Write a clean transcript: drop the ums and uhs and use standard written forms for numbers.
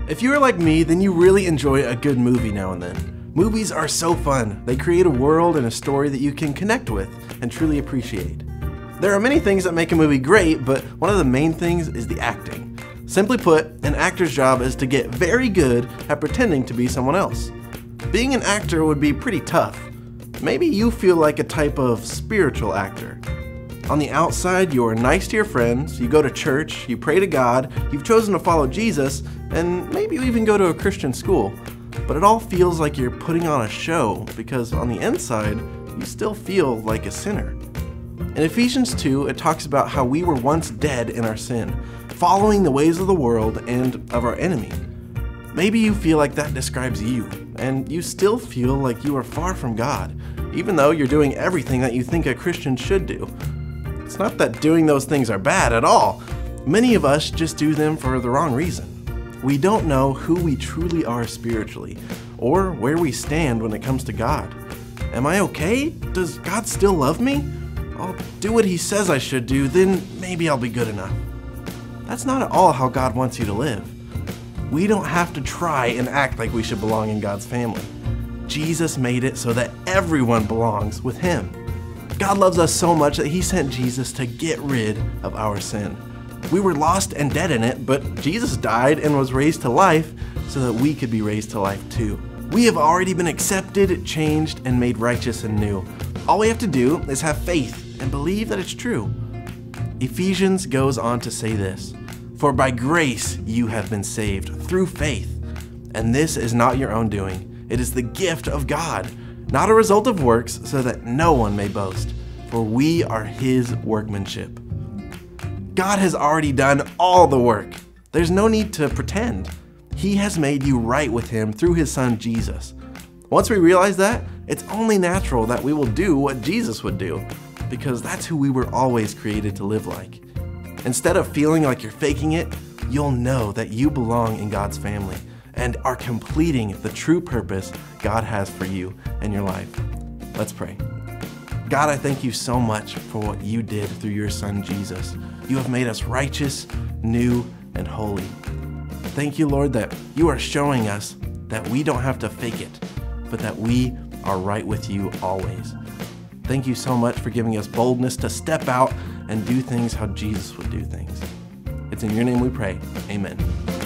If you are like me, then you really enjoy a good movie now and then. Movies are so fun. They create a world and a story that you can connect with and truly appreciate. There are many things that make a movie great, but one of the main things is the acting. Simply put, an actor's job is to get very good at pretending to be someone else. Being an actor would be pretty tough. Maybe you feel like a type of spiritual actor. On the outside, you are nice to your friends, you go to church, you pray to God, you've chosen to follow Jesus, and maybe you even go to a Christian school. But it all feels like you're putting on a show because on the inside, you still feel like a sinner. In Ephesians 2, it talks about how we were once dead in our sin, following the ways of the world and of our enemy. Maybe you feel like that describes you, and you still feel like you are far from God, even though you're doing everything that you think a Christian should do. It's not that doing those things are bad at all. Many of us just do them for the wrong reason. We don't know who we truly are spiritually, or where we stand when it comes to God. Am I okay? Does God still love me? I'll do what He says I should do, then maybe I'll be good enough. That's not at all how God wants you to live. We don't have to try and act like we should belong in God's family. Jesus made it so that everyone belongs with Him. God loves us so much that He sent Jesus to get rid of our sin. We were lost and dead in it, but Jesus died and was raised to life so that we could be raised to life too. We have already been accepted, changed, and made righteous and new. All we have to do is have faith and believe that it's true. Ephesians goes on to say this, "For by grace you have been saved through faith, and this is not your own doing. It is the gift of God, not a result of works, so that no one may boast. For we are His workmanship." God has already done all the work. There's no need to pretend. He has made you right with Him through His Son Jesus. Once we realize that, it's only natural that we will do what Jesus would do, because that's who we were always created to live like. Instead of feeling like you're faking it, you'll know that you belong in God's family and are completing the true purpose God has for you and your life. Let's pray. God, I thank you so much for what you did through your Son, Jesus. You have made us righteous, new, and holy. Thank you, Lord, that you are showing us that we don't have to fake it, but that we are right with you always. Thank you so much for giving us boldness to step out and do things how Jesus would do things. It's in your name we pray. Amen.